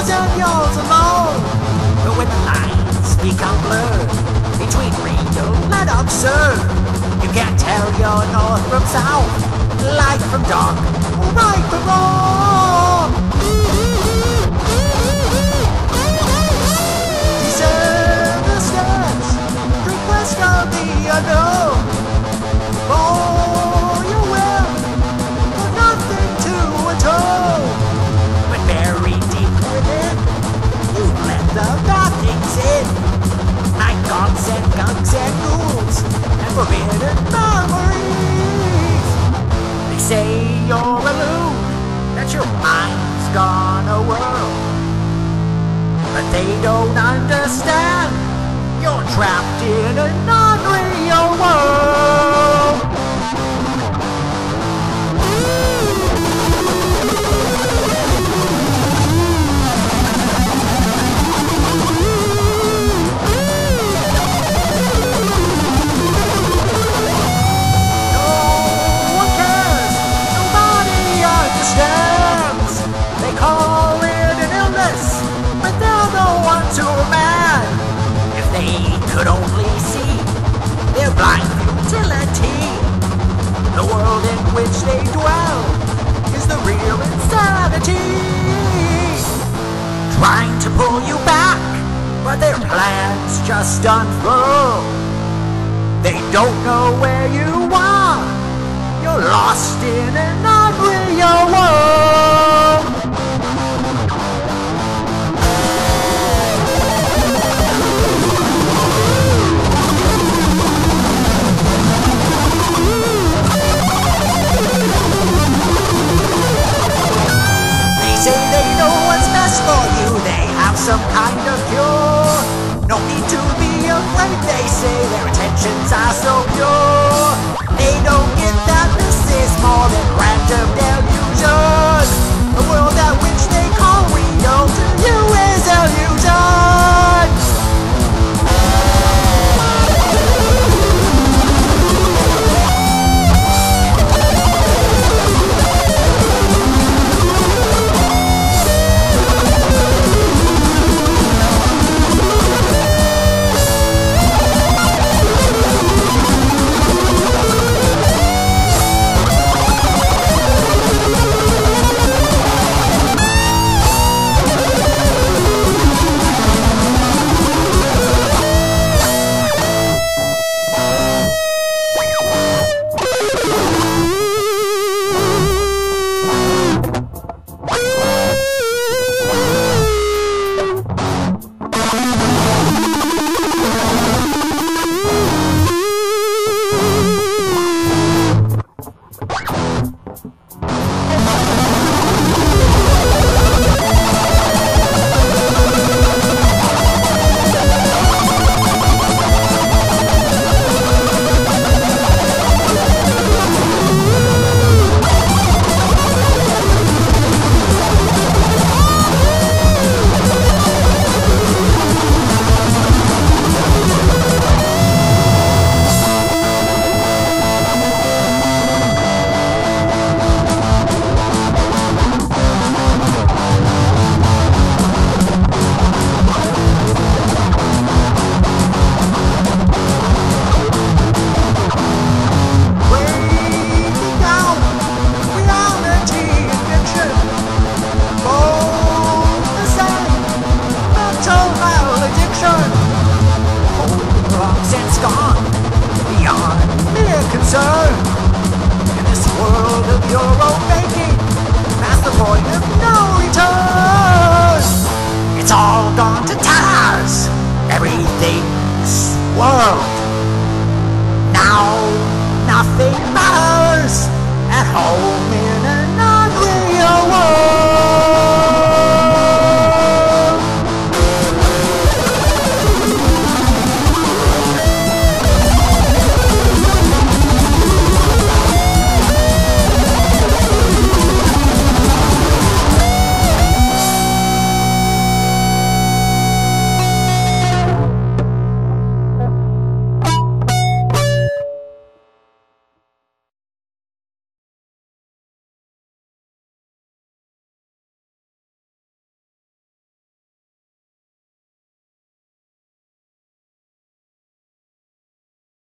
yours and yours alone. But when the lines become blurred between real and absurd, you can't tell your north from south, light from dark, or right from wrong. Descend the steps, request of the unknown. For your will, for nothing to atone. But buried deep within, you let the nothings in, like gods and gunks and ghouls and forbidden memories. They say you're a loon, that your mind's gonna whirl, but they don't understand you're trapped in an unreal world. No one cares, nobody understands. They call it an illness, but they're the ones who are mad. If they could only see their blind futility, the world in which they dwell is the real insanity. Trying to pull you back, but their plans just unfurl. They don't know where you are, you're lost in an unreal world. Say they know what's best for you, they have some kind of cure. No need to be afraid, they say their intentions are so pure. They don't get that this is more than random delusion. The world at which they call real to you is illusion. In this world of your own making, past the point of no return, it's all gone to tatters. Everything's world